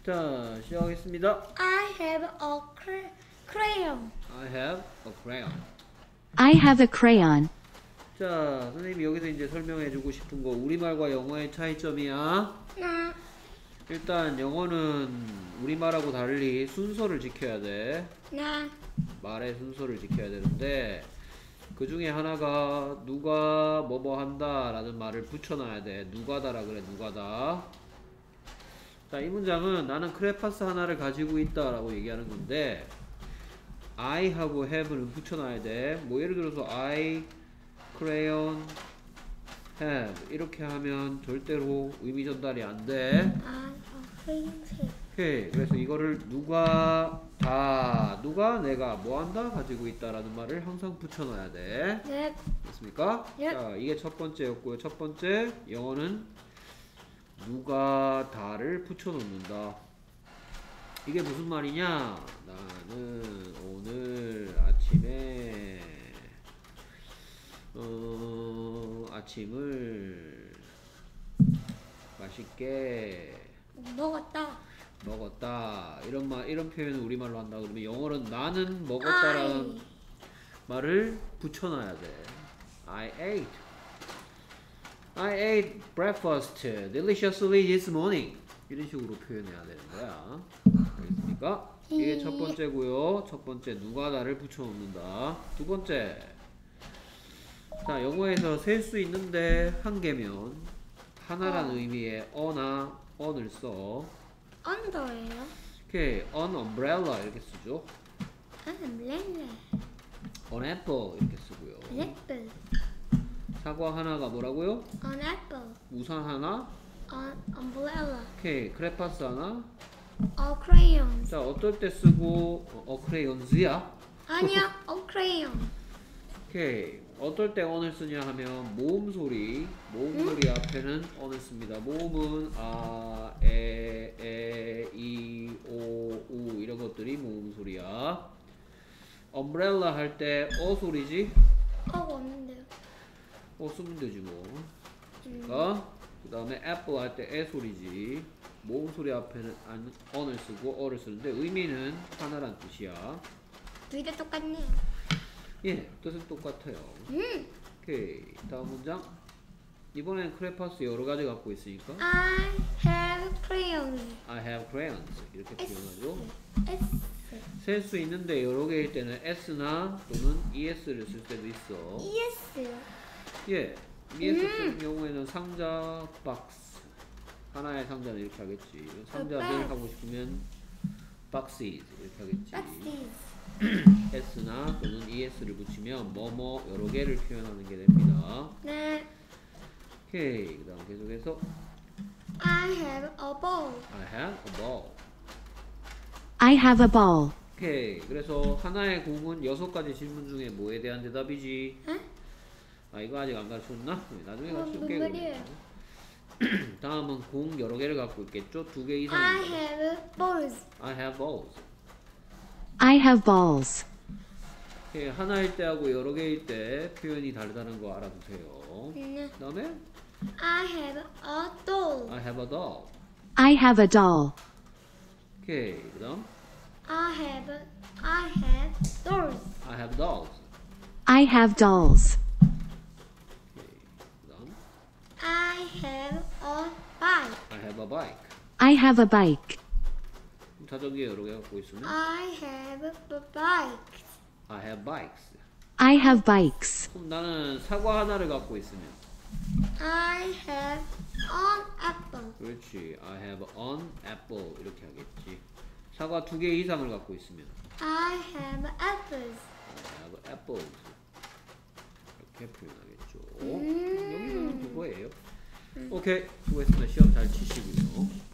자, 시작하겠습니다. I have a crayon. I have a crayon. I have a crayon. 자, 선생님이 여기서 이제 설명해주고 싶은 거 우리말과 영어의 차이점이야. 나 일단 영어는 우리말하고 달리 순서를 지켜야 돼. 말의 순서를 지켜야 되는데 그 중에 하나가 누가 뭐뭐 한다 라는 말을 붙여놔야 돼. 누가다라 그래. 누가다. 자, 이 문장은 나는 크레파스 하나를 가지고 있다 라고 얘기하는 건데 I 하고 have는 붙여놔야 돼. 뭐 예를 들어서 I crayon have 이렇게 하면 절대로 의미 전달이 안 돼. 오케이. 그래서 이거를 누가 내가 뭐 한다 가지고 있다라는 말을 항상 붙여놔야 돼. 네. 됐습니까? 네. 자, 이게 첫 번째였고요. 첫 번째 영어는 누가 다를 붙여놓는다. 이게 무슨 말이냐? 나는 오늘 아침에 아침을 맛있게 먹었다. 이런 표현을 우리말로 한다. 그러면 영어로는 나는 먹었다라는 말을 붙여놔야 돼. I ate breakfast deliciously this morning. 이런 식으로 표현해야 되는 거야. 알겠습니까? 이게 첫 번째고요. 첫 번째 누가 나를 붙여놓는다. 두 번째, 자, 영어에서 셀 수 있는데 한 개면 하나라는 의미의 어나 on을 써. 언더예요? 오케이, on umbrella 이렇게 쓰죠. on apple 이렇게 쓰고요. apple. 사과 하나가 뭐라고요? An apple. 우산 하나. An umbrella. 오케이, 크레파스 하나. A crayon. 자, 어떨 때 쓰고 크레용즈야? 아니야, a crayon. 오케이, 어떨 때 on을 쓰냐 하면 모음 소리 앞에는 on을 씁니다. 모음은 아, 에, 이, 오, 우 이런 것들이 모음 소리야. umbrella 할 때 소리지? 없는데요. 쓰면 되지 뭐. 그러니까 그 다음에 apple 할 때 에 소리지. 모음 소리 앞에는 on을 쓰고 어를 쓰는데 의미는 하나란 뜻이야. 둘 다 똑같네요. 예, 뜻은 똑같아요. 오케이, 다음 문장. 이번엔 크레파스 여러 가지 갖고 있으니까 I have crayons. I have crayons 이렇게 표현하죠. S. 셀 수 있는데 여러 개일 때는 s나 또는 es를 쓸 때도 있어. ES. 예, es 쓰는 경우에는 상자 박스, 하나의 상자는 이렇게 하겠지. 상자들 하고 싶으면 boxes 이렇게 하겠지. Boxes. s나 또는 es를 붙이면 뭐뭐 여러 개를 표현하는 게 됩니다. 네. 오케이, 그 다음 계속해서 I have a ball. I have a ball. I have a ball. 오케이, 그래서 하나의 공은 6가지 질문 중에 뭐에 대한 대답이지? 응? 아, 이거 아직 안 가르쳤나? 나중에 무슨 가르쳐줄게. 말이에요? 다음은 공 여러 개를 갖고 있겠죠? 2개 이상. I have balls. I have balls. I have balls. 오케이, 하나일 때하고 여러 개일 때 표현이 다르다는 거 알아두세요. 네. 그 다음에 I have a doll. I have a doll. I have a doll. 오케이, 그 다음 I have dolls. I have dolls. I have dolls. 오케이, 그 다음 I have a bike. I have a bike. I have a bike. 자전거 여러 개 갖고 있으면 I have a bike. I have bikes. I have bikes. 그럼 나는 사과 하나를 갖고 있으면 I have an apple. 그렇지. I have an apple 이렇게 하겠지. 사과 2개 이상을 갖고 있으면 I have apples. I have apples 이렇게 표현하겠죠. 여기서는 그거예요. 오케이, 수고했습니다. 시험 잘 치시고요.